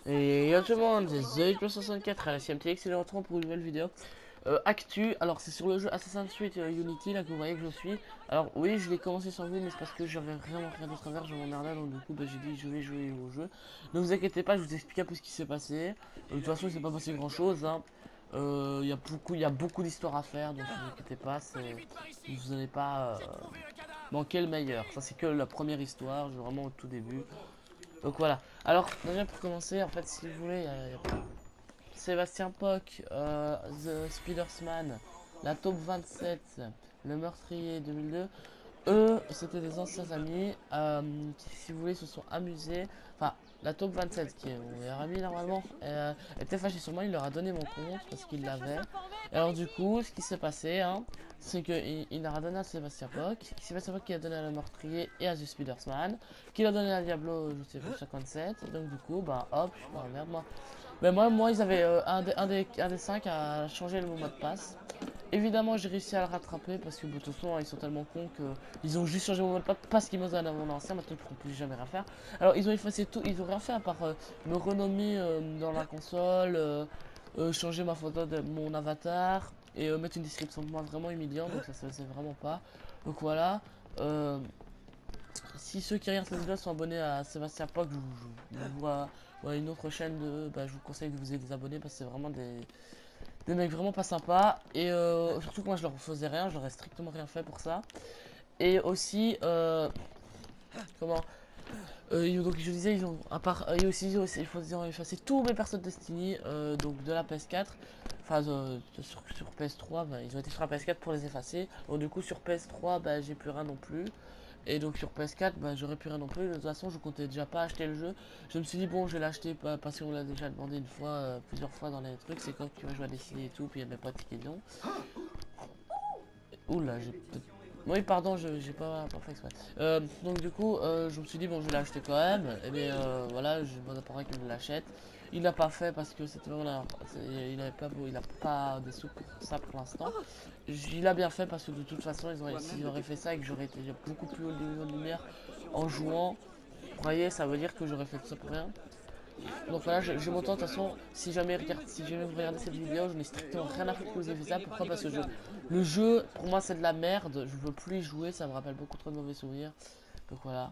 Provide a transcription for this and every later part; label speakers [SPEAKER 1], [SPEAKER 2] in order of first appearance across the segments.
[SPEAKER 1] Et yo tout le monde, c'est The64 à la CMTX et le retour pour une nouvelle vidéo. Actu, alors c'est sur le jeu Assassin's Creed Unity là que vous voyez que je suis. Alors oui, je l'ai commencé sans vous, mais c'est parce que j'avais vraiment rien d'autre à faire, je m'emmerdais donc du coup bah, j'ai dit je vais jouer au jeu. Ne vous inquiétez pas, je vous explique un peu ce qui s'est passé. De toute façon, il s'est pas passé grand chose. Hein. Il y a beaucoup d'histoires à faire, donc ne vous inquiétez pas, vous n'allez pas manquer le meilleur. Ça c'est que la première histoire, vraiment au tout début. Donc voilà. Alors, déjà pour commencer, en fait, si vous voulez, il y a Sébastien Pock, The Spidersman, la Taupe 27, le Meurtrier 2002. Eux, c'était des anciens amis qui, si vous voulez, se sont amusés. Enfin, la Taupe 27, qui est mon meilleur ami normalement, était fâché sur moi. Il leur a donné mon compte parce qu'il l'avait. Et alors, du coup, ce qui s'est passé, hein, c'est qu'il leur a donné à Sébastien Pock. Sébastien Pock qui a donné à le Meurtrier et à The Spidersman. Qui l'a donné à Diablo, je sais pas, 57. Et donc, du coup, bah hop, je suis merde, moi. Mais moi, ils avaient un des 5 à changer le mot de passe. Évidemment, j'ai réussi à le rattraper parce que de toute façon, ils sont tellement cons que ils ont juste changé mon mot de passe parce qu'ils m'ont donné mon ancien. Maintenant, ils ne pourront plus jamais rien faire. Alors, ils ont effacé tout, ils ont rien fait à part me renommer dans la console, changer ma photo de mon avatar et mettre une description de moi vraiment humiliante. Donc, ça se faisait vraiment pas. Donc, voilà. Euh, Si ceux qui regardent cette vidéo sont abonnés à Sébastien Pock, je vous vois une autre chaîne bah, je vous conseille de vous y désabonner parce que c'est vraiment des mecs vraiment pas sympas. Et surtout que moi je leur faisais rien, je leur ai strictement rien fait pour ça. Et aussi, comment donc je disais, ils ont, à part, ils ont effacé tous mes persos de Destiny, donc de la PS4. Enfin, sur PS3, bah, ils ont été sur la PS4 pour les effacer. Donc du coup sur PS3, bah, j'ai plus rien non plus. Et donc sur PS4, bah, j'aurais plus rien non plus. De toute façon, je comptais déjà pas acheter le jeu. Je me suis dit, bon, je vais l'acheter parce qu'on l'a déjà demandé une fois, plusieurs fois dans les trucs. C'est quand tu vas jouer à Destiny et tout, puis il y a mes potes qui disent non. Oula, j'ai peut-être. Oui, pardon, j'ai pas fait exprès. Donc, du coup, je me suis dit, bon, je vais l'acheter quand même. Et bien, voilà, je mon appareil qu'il me l'achète. Il l'a pas fait parce que c'était vraiment. Il a pas des sous pour ça pour l'instant. Il a bien fait parce que de toute façon, s'ils auraient fait ça et que j'aurais été beaucoup plus haut niveau de lumière en jouant, vous voyez, ça veut dire que j'aurais fait tout ça pour rien. Donc voilà, je m'entends de toute façon, si jamais vous regardez cette vidéo, je n'ai strictement rien à foutre que vous ayez fait ça. Pourquoi? Parce que le jeu, pour moi, c'est de la merde. Je veux plus y jouer, ça me rappelle beaucoup trop de mauvais souvenirs. Donc voilà.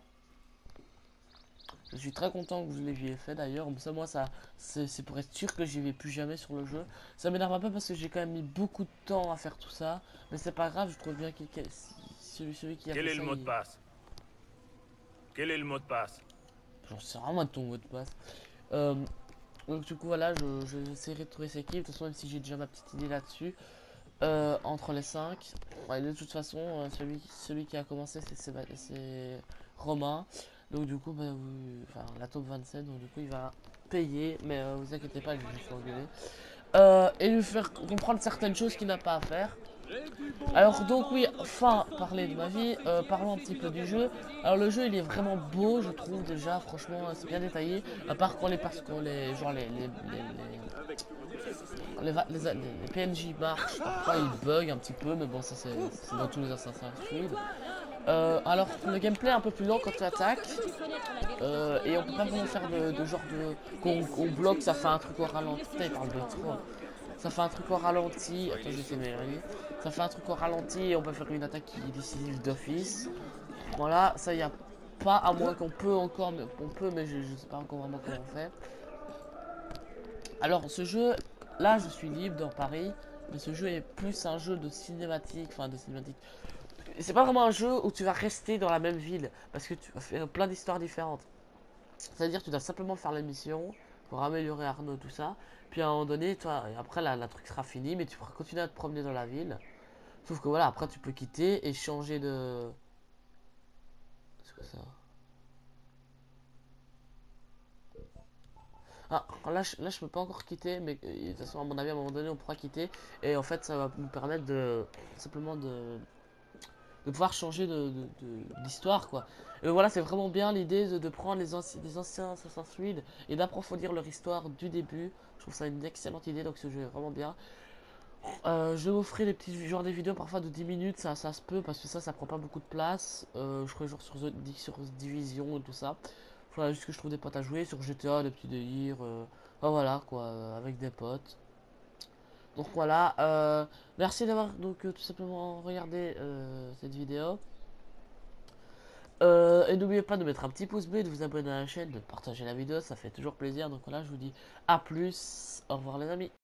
[SPEAKER 1] Je suis très content que vous l'ayez fait d'ailleurs. Ça, moi, c'est pour être sûr que j'y vais plus jamais sur le jeu. Ça m'énerve un peu parce que j'ai quand même mis beaucoup de temps à faire tout ça. Mais c'est pas grave, je trouve bien celui qui a
[SPEAKER 2] Quel
[SPEAKER 1] fait
[SPEAKER 2] est le
[SPEAKER 1] ça,
[SPEAKER 2] mot de passe? Quel est le mot de passe?
[SPEAKER 1] j'en sais rien moi de ton mot de passe. Euh, donc du coup voilà, j'essaierai de trouver cette équipe. De toute façon, même si j'ai déjà ma petite idée là-dessus. Entre les 5. Ouais, de toute façon, celui qui a commencé, c'est Romain. Donc du coup, bah, enfin, la top 27, donc du coup, il va payer. Mais vous inquiétez pas, je vais juste l'engueuler. Et lui faire comprendre certaines choses qu'il n'a pas à faire. Alors donc oui, enfin, parler de ma vie, parlons un petit peu du jeu. Alors le jeu, il est vraiment beau, je trouve déjà, franchement, c'est bien détaillé. À part quand les, genre les PNJ marchent, parfois ils bug un petit peu, mais bon, ça c'est dans tous les Assassin's Creed. Alors, le gameplay est un peu plus lent quand tu attaques, et on peut pas vraiment faire de genre de. Qu'on bloque, ça fait un truc au ralenti. Putain, il parle de trop. Ça fait un truc au ralenti. Attends, je vais essayer de m'éloigner. Ça fait un truc au ralenti et on peut faire une attaque qui est décisive d'office. Voilà, ça y a pas, à moins qu'on peut encore, mais on peut, mais je sais pas encore vraiment comment on fait. Alors ce jeu, là je suis libre dans Paris, mais ce jeu est plus un jeu de cinématique, enfin de cinématique. C'est pas vraiment un jeu où tu vas rester dans la même ville, parce que tu vas faire plein d'histoires différentes. C'est-à-dire tu dois simplement faire la mission pour améliorer Arnaud, tout ça. Puis à un moment donné, toi, et après la truc sera fini, mais tu pourras continuer à te promener dans la ville. Sauf que voilà, après tu peux quitter et changer de. C'est quoi ça? Ah, là je peux pas encore quitter, mais de toute façon, à mon avis, à un moment donné, on pourra quitter. Et en fait, ça va nous permettre de simplement de pouvoir changer d'histoire, quoi. Et voilà, c'est vraiment bien l'idée de prendre des anciens Assassin's Creed et d'approfondir leur histoire du début. Je trouve ça une excellente idée, donc ce jeu est vraiment bien. Je vous ferai des petits genre des vidéos parfois de 10 minutes, ça se peut parce que ça prend pas beaucoup de place. Je ferai genre sur Division et tout ça. Faudra juste que je trouve des potes à jouer sur GTA, des petits délires. Enfin, voilà quoi, avec des potes. Donc voilà, merci d'avoir donc tout simplement regardé cette vidéo. Et n'oubliez pas de mettre un petit pouce bleu, de vous abonner à la chaîne, de partager la vidéo, ça fait toujours plaisir. Donc voilà, je vous dis à plus, au revoir les amis.